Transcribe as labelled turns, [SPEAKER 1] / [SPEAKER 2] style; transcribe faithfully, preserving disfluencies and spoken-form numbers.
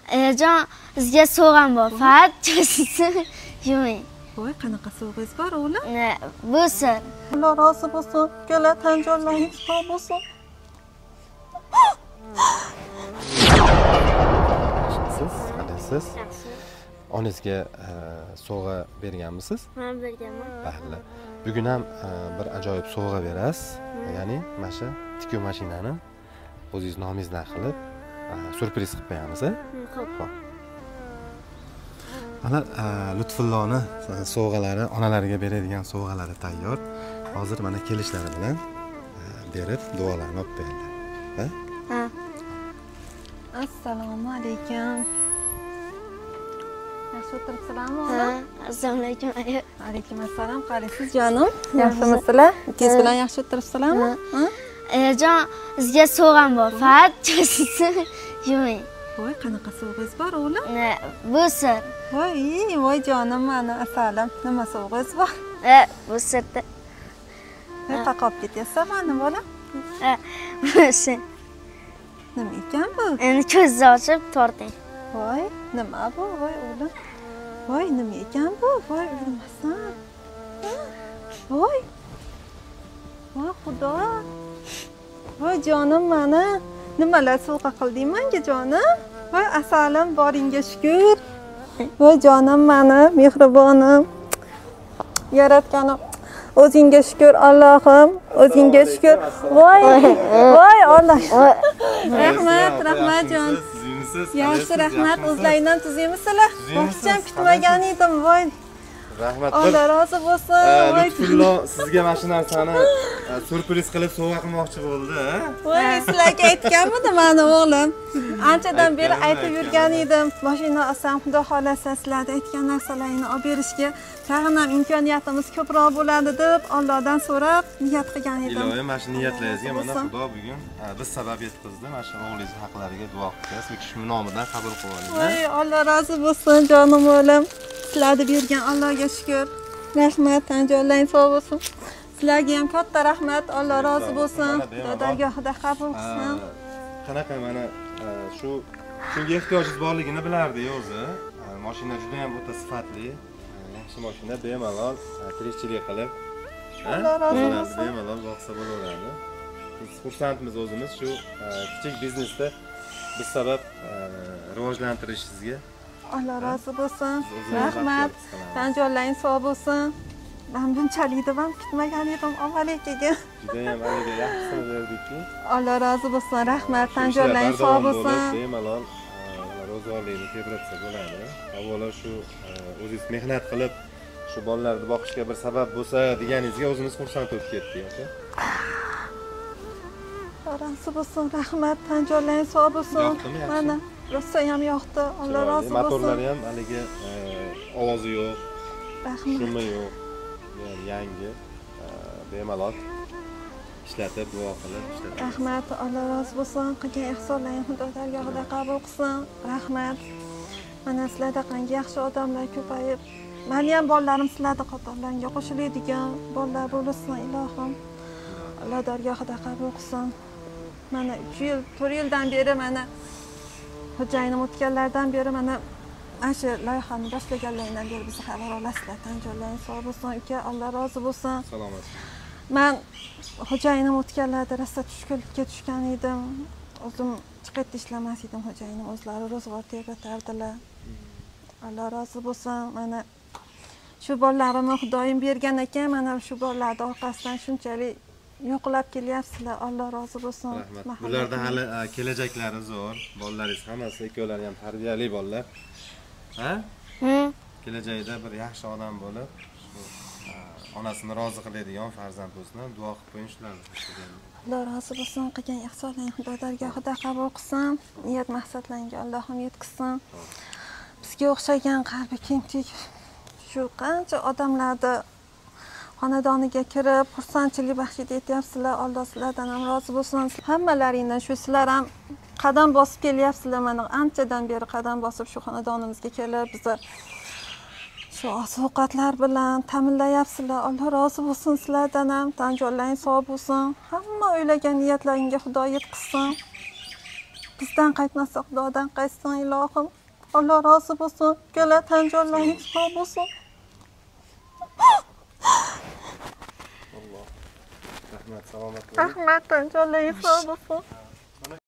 [SPEAKER 1] Ejon, sizga sovg'am bor. Faqat cho'zsin, yuming.
[SPEAKER 2] Voy, qanaqa sovg'ingiz bor, o'g'lim?
[SPEAKER 1] Bu sir.
[SPEAKER 2] Alloh rozi bo'lsin. Kela tan joylaringiz sog' bo'lsin.
[SPEAKER 3] Siz, qalaysiz? Onangizga sovg'a berganmisiz?
[SPEAKER 1] Ha, berganman.
[SPEAKER 3] Mayli. Bugun ham bir ajoyib sovg'a berasiz. Ya'ni mana shu tikuv mashinani o'zingiz nomingizdan qilib surpriz qilib qo'yamiz.
[SPEAKER 1] Xo'p.
[SPEAKER 3] Ana Lutfullohni sovg'alari, onalariga beradigan sovg'alari tayyor. Hozir mana kelishlari bilan berib duolarni olib berdilar. Ha?
[SPEAKER 1] Ha.
[SPEAKER 2] Assalomu alaykum. Yaxshi o'tiribsizlarmi?
[SPEAKER 1] Ha, assalomu alaykum.
[SPEAKER 2] Alaykum assalom. Qalaysiz jonim? Yaxshimisizlar? Ikingiz bilan yaxshi o'tiribsizlarmi? Ha?
[SPEAKER 1] Ejon, sizga sovg'am bor. Faqat cho'zsin, yuming.
[SPEAKER 2] Voy, qanaqa sovg'ingiz bor, o'g'lim?
[SPEAKER 1] Bu sir.
[SPEAKER 2] Voy, voy jonim meni asalim. Nima sovg'ingiz bor?
[SPEAKER 1] Ha, bu sirda.
[SPEAKER 2] Qayoqqa olib ketyapsan meni bolam?
[SPEAKER 1] Ha, bu sir.
[SPEAKER 2] Nima ekan bu?
[SPEAKER 1] Endi ko'zni ochib torting.
[SPEAKER 2] Voy, nima bu? Voy, o'g'lim. Voy, nima ekan bu? Voy, urmasan. Voy. Voy, xudo. Voy, jonim meni. Nimalar sovg'a qilding menga, jonim? Voy, asalim, boringga shukr. Voy, jonim meni, mehribonim. Yaratganim. O'zingga shukr, Allohim. O'zingga shukr. Voy, voy, Alloh. Rahmat, rahmat jon. Yaxshi, rahmat. O'zlaringdan tuzingmisizlar? Yaxshiyam kutmagan edim, voy.
[SPEAKER 3] Rahmat.
[SPEAKER 2] Alloh rozi bo'lsin.
[SPEAKER 3] Lutfullo sizga mana shu narsani surpriz qilib sovg'a qilmoqchi bo'ldi.
[SPEAKER 2] Voy, sizlarga aytganmidim meni o'g'lim. Anchadan beri aytib yurgan edim. Mashina olsam, xudo xolasa sizlarga aytgan narsalaringni olib berishga tag'in ham imkoniyatimiz ko'proq bo'ladi deb Allohdan so'rab niyat qilgan edim.
[SPEAKER 3] Iloyim, mana shu niyatlaringizga mana Xudo bugun biz sabab yetkazdi. Mana shu o'g'lingiz haqlariga duo qilasiz. Bu kishi nomidan qabul qilib oling.
[SPEAKER 2] Voy, Alloh rozi bo'lsin jonim o'g'lim. Sizlarga bergan Allohga shukr. Rahmat, tan joylaringiz sog' bo'lsin. Sizlarga ham katta rahmat. Alloh rozi bo'lsin. Dargohida qabul qilsin.
[SPEAKER 3] Qanaqa mana shu shunga ehtiyojingiz borligini bilardi-yu o'zi. Mashina juda ham o'ta sifatli. Yaxshi mashina, bemalol tirikchilik qilib,
[SPEAKER 2] Alloh rozi bo'lsin.
[SPEAKER 3] bemalol boqsa bo'laveradi. Biz xursandmiz o'zimiz shu kichik biznesda biz sabab rivojlantirishingizga.
[SPEAKER 2] Alloh rozi bo'lsin. Rahmat. Tan joylaringiz sog' bo'lsin. Men bunchalik deb ham kutmagan edim avvaliga.
[SPEAKER 3] Juda ham aliga yaxshisini berdikki.
[SPEAKER 2] Alloh rozi bo'lsin. Rahmat. Tan joylaringiz sog' bo'lsin.
[SPEAKER 3] Bemalol ro'zg'orlikni tebratsa bo'ladi. Avvalo shu o'zingiz mehnat qilib shu bolalarni boqishga bir sabab bo'lsa deganingizga o'zimiz xursand bo'lib ketdik, aka.
[SPEAKER 2] Rozi bo'lsin. Rahmat. Tan joylaringiz sog' bo'lsin. Mana rosa ham yoqdi. Alloh rozi bo'lsin.
[SPEAKER 3] Motorlari ham haliga ovozi yo'q,
[SPEAKER 2] Rahmat.
[SPEAKER 3] shumi yo'q. Yangi bemalol ishlatib, duo qilib ishlatib.
[SPEAKER 2] Rahmat. Alloh rozi bo'lsin. Qilgan ihsonlaringizni Xudo dargohida qabul qilsin. Rahmat. Mana sizlarda qanday yaxshi odamlar ko'payib, meni ham bolalarim sizlarda qatorlarga qo'shiladigan bolalar bo'lsin, ilohim. Alloh dargohida qabul qilsin. Mana uch yil, to'rt yildan beri mana xo'jayinim o'tganlardan beri mana ana shu loyihani boshlaganlardan beri bizni xabar olasizlar. Tan joylaringiz sog' bo'lsin, uka. Alloh rozi bo'lsin.
[SPEAKER 3] Salomat.
[SPEAKER 2] Men xo'jayinim o'tganlarda rosa tushkunlikka tushgan edim. O'zim chiqib ishlamas edim, xo'jayinim o'zlari ro'zg'or tebratardilar. Alloh rozi bo'lsin. Mana shu bolalarimni Xudoyim bergan ekan, mana shu bolalarning orqasidan shunchalik yo'qlab kelyapsizlar. Alloh rozi bo'lsin.
[SPEAKER 3] Rahmat. Bularda hali kelajaklari zo'r. Bolalaringiz hammasi ikkovlari ham tarbiyali bolalar. Ha?
[SPEAKER 1] Hmm.
[SPEAKER 3] Kelajakda bir yaxshi odam bo'lib, shu onasini rozi qiladigan farzand bo'lsin. Duo qilib qo'ying shularni.
[SPEAKER 2] Alloh rozi bo'lsin. Qilgan ihsonlaringizni Xudo dargohida qabul qilsin. Niyat maqsadlaringga Allohim yetkazsin. Bizga o'xshagan qalbi kenglik shu qancha odamlarni xonadoniga kirib, xursandchilik baxsh etyapsizlar. Alloh sizlardan ham rozi bo'lsin. Hammalaringdan shu sizlar ham qadam bosib kelyapsizlar. Mana anchadan beri qadam bosib shu xonadonimizga kelib, bizni shu oziq-ovqatlar bilan ta'minlayapsizlar. Alloh rozi bo'lsin sizlardan ham. Tan joylaringiz sog' bo'lsin. Hamma o'ylagan niyatlaringga Xudo yetkazsin. bizdan qaytmasa xudodan qaytsin ilohim. Alloh rozi bo'lsin. Ikkala tan jonlaringiz sog' bo'lsin.
[SPEAKER 3] Alloh rahmat, salomat bo'ling.
[SPEAKER 2] Rahmat, tan jonlaringiz sog' bo'lsin.